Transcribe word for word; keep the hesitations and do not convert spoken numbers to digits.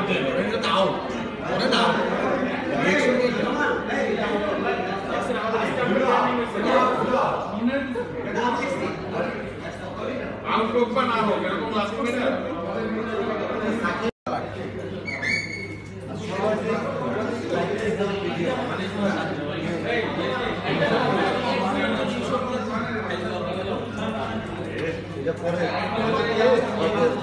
এটা দাও ওরে দাও রিঅ্যাকশন নেই আউট হোক বা না হোক এরকম লাস্ট করে না এটা পরে